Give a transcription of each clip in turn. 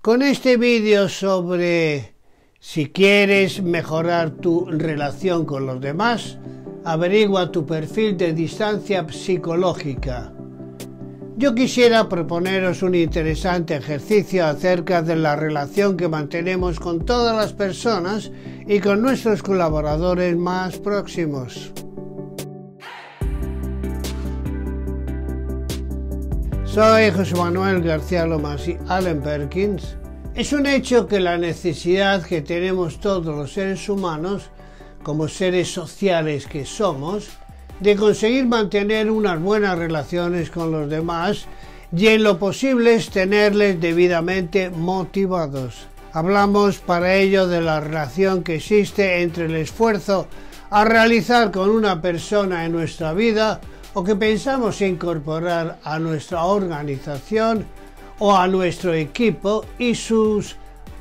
Con este vídeo sobre si quieres mejorar tu relación con los demás, averigua tu perfil de distancia psicológica. Yo quisiera proponeros un interesante ejercicio acerca de la relación que mantenemos con todas las personas y con nuestros colaboradores más próximos. Soy José Manuel García Lomas y Allen Perkins. Es un hecho que la necesidad que tenemos todos los seres humanos, como seres sociales que somos, de conseguir mantener unas buenas relaciones con los demás y en lo posible es tenerles debidamente motivados. Hablamos para ello de la relación que existe entre el esfuerzo a realizar con una persona en nuestra vida o que pensamos incorporar a nuestra organización o a nuestro equipo y sus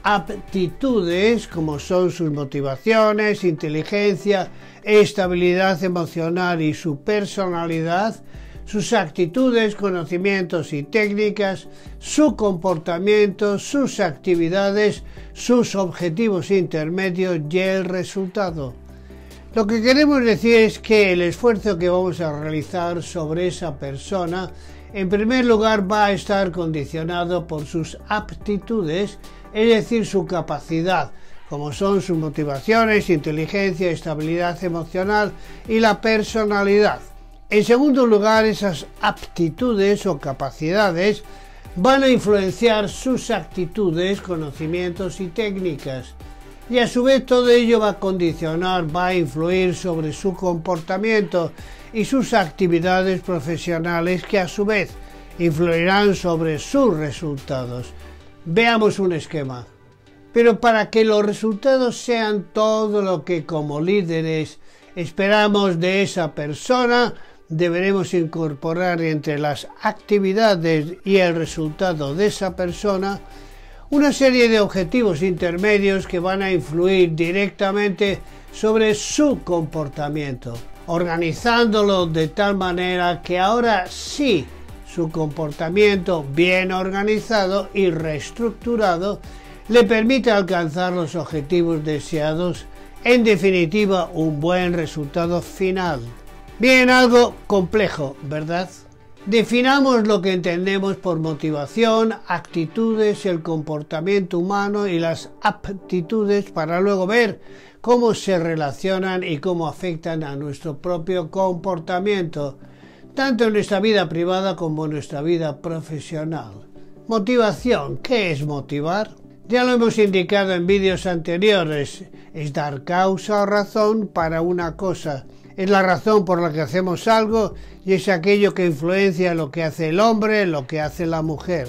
aptitudes, como son sus motivaciones, inteligencia, estabilidad emocional y su personalidad, sus actitudes, conocimientos y técnicas, su comportamiento, sus actividades, sus objetivos intermedios y el resultado. Lo que queremos decir es que el esfuerzo que vamos a realizar sobre esa persona, en primer lugar, va a estar condicionado por sus aptitudes, es decir, su capacidad, como son sus motivaciones, inteligencia, estabilidad emocional y la personalidad. En segundo lugar, esas aptitudes o capacidades van a influenciar sus actitudes, conocimientos y técnicas. Y a su vez todo ello va a condicionar, va a influir sobre su comportamiento y sus actividades profesionales que a su vez influirán sobre sus resultados. Veamos un esquema. Pero para que los resultados sean todo lo que como líderes esperamos de esa persona, deberemos incorporar entre las actividades y el resultado de esa persona una serie de objetivos intermedios que van a influir directamente sobre su comportamiento, organizándolo de tal manera que ahora sí su comportamiento bien organizado y reestructurado le permite alcanzar los objetivos deseados, en definitiva un buen resultado final. Bien, algo complejo, ¿verdad? Definamos lo que entendemos por motivación, actitudes, el comportamiento humano y las aptitudes para luego ver cómo se relacionan y cómo afectan a nuestro propio comportamiento, tanto en nuestra vida privada como en nuestra vida profesional. Motivación. ¿Qué es motivar? Ya lo hemos indicado en vídeos anteriores, es dar causa o razón para una cosa. Es la razón por la que hacemos algo y es aquello que influencia lo que hace el hombre, lo que hace la mujer.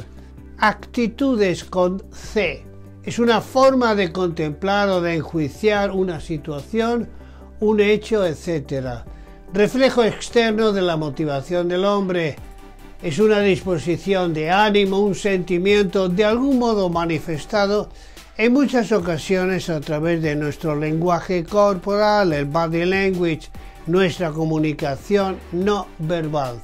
Actitudes con C. Es una forma de contemplar o de enjuiciar una situación, un hecho, etc. Reflejo externo de la motivación del hombre. Es una disposición de ánimo, un sentimiento de algún modo manifestado en muchas ocasiones a través de nuestro lenguaje corporal, el body language, nuestra comunicación no verbal,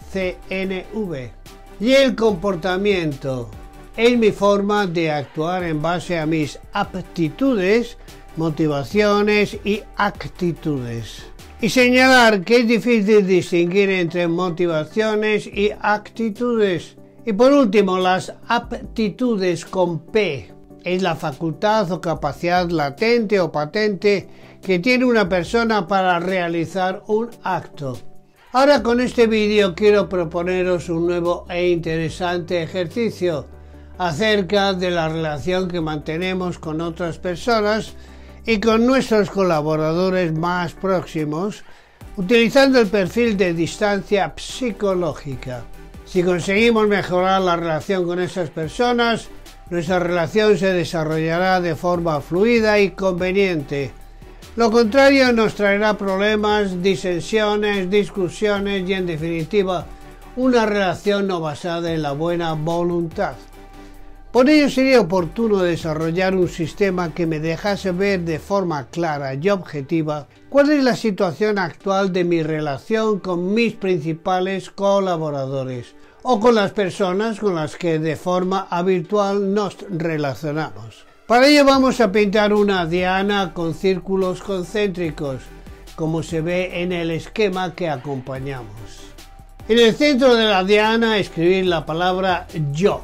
CNV. Y el comportamiento es mi forma de actuar en base a mis aptitudes, motivaciones y actitudes. Y señalar que es difícil distinguir entre motivaciones y actitudes. Y por último, las aptitudes con P. Es la facultad o capacidad latente o patente que tiene una persona para realizar un acto. Ahora con este vídeo quiero proponeros un nuevo e interesante ejercicio acerca de la relación que mantenemos con otras personas y con nuestros colaboradores más próximos, utilizando el perfil de distancia psicológica. Si conseguimos mejorar la relación con esas personas, nuestra relación se desarrollará de forma fluida y conveniente. Lo contrario nos traerá problemas, disensiones, discusiones y, en definitiva, una relación no basada en la buena voluntad. Por ello sería oportuno desarrollar un sistema que me dejase ver de forma clara y objetiva cuál es la situación actual de mi relación con mis principales colaboradores o con las personas con las que de forma habitual nos relacionamos. Para ello vamos a pintar una diana con círculos concéntricos, como se ve en el esquema que acompañamos. En el centro de la diana escribir la palabra yo.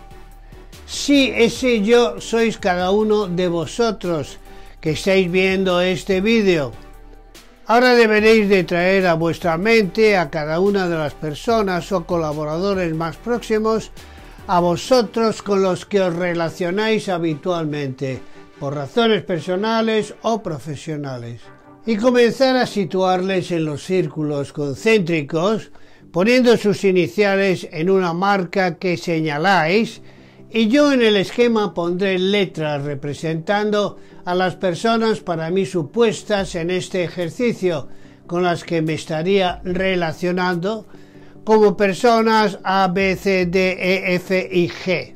Sí, ese yo sois cada uno de vosotros que estáis viendo este vídeo. Ahora deberéis de traer a vuestra mente a cada una de las personas o colaboradores más próximos a vosotros con los que os relacionáis habitualmente, por razones personales o profesionales, y comenzar a situarles en los círculos concéntricos, poniendo sus iniciales en una marca que señaláis, y yo en el esquema pondré letras representando a las personas para mí supuestas en este ejercicio, con las que me estaría relacionando, como personas A, B, C, D, E, F y G.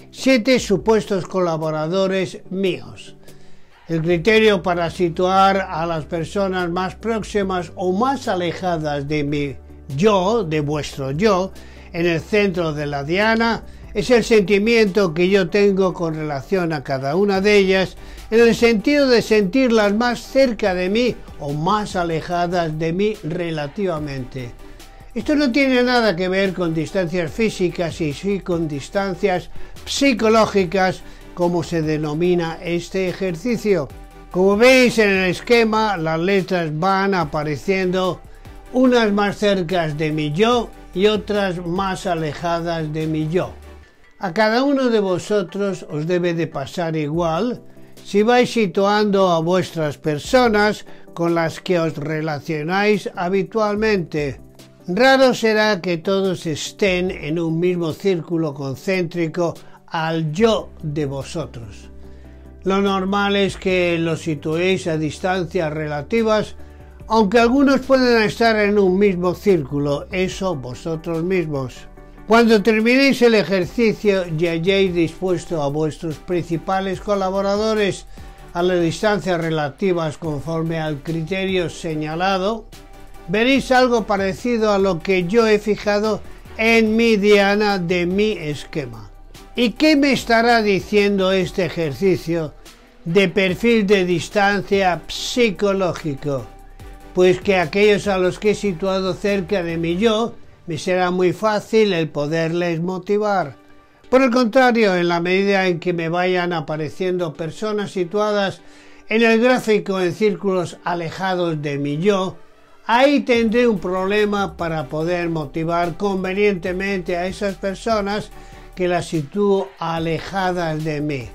7 supuestos colaboradores míos. El criterio para situar a las personas más próximas o más alejadas de mi yo, de vuestro yo, en el centro de la diana, es el sentimiento que yo tengo con relación a cada una de ellas, en el sentido de sentirlas más cerca de mí o más alejadas de mí relativamente. Esto no tiene nada que ver con distancias físicas y sí con distancias psicológicas, como se denomina este ejercicio. Como veis en el esquema, las letras van apareciendo unas más cerca de mi yo y otras más alejadas de mi yo. A cada uno de vosotros os debe de pasar igual si vais situando a vuestras personas con las que os relacionáis habitualmente. Raro será que todos estén en un mismo círculo concéntrico al yo de vosotros. Lo normal es que los situéis a distancias relativas, aunque algunos pueden estar en un mismo círculo, eso vosotros mismos. Cuando terminéis el ejercicio y hayáis dispuesto a vuestros principales colaboradores a las distancias relativas conforme al criterio señalado, veréis algo parecido a lo que yo he fijado en mi diana de mi esquema. ¿Y qué me estará diciendo este ejercicio de perfil de distancia psicológico? Pues que aquellos a los que he situado cerca de mi yo, me será muy fácil el poderles motivar. Por el contrario, en la medida en que me vayan apareciendo personas situadas en el gráfico en círculos alejados de mi yo, ahí tendré un problema para poder motivar convenientemente a esas personas que las sitúo alejadas de mí.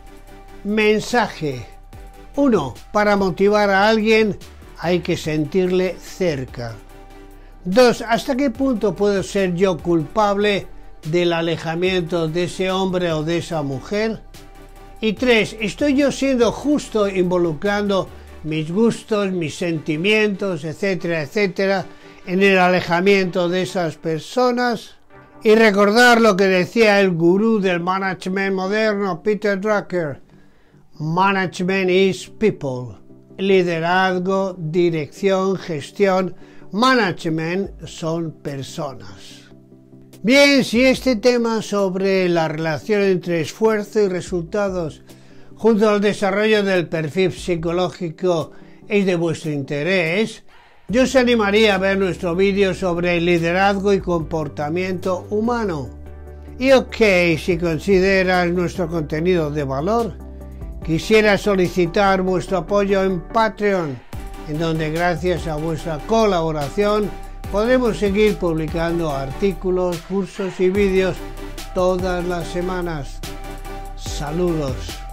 Mensaje. 1. Para motivar a alguien hay que sentirle cerca. 2. ¿Hasta qué punto puedo ser yo culpable del alejamiento de ese hombre o de esa mujer? Y 3. ¿Estoy yo siendo justo involucrando mis gustos, mis sentimientos, etcétera, etcétera, en el alejamiento de esas personas? Y recordar lo que decía el gurú del management moderno, Peter Drucker: Management is people. Liderazgo, dirección, gestión, management son personas. Bien, si este tema sobre la relación entre esfuerzo y resultados junto al desarrollo del perfil psicológico es de vuestro interés, yo os animaría a ver nuestro vídeo sobre liderazgo y comportamiento humano. Y si consideras nuestro contenido de valor, quisiera solicitar vuestro apoyo en Patreon, en donde gracias a vuestra colaboración podremos seguir publicando artículos, cursos y vídeos todas las semanas. Saludos.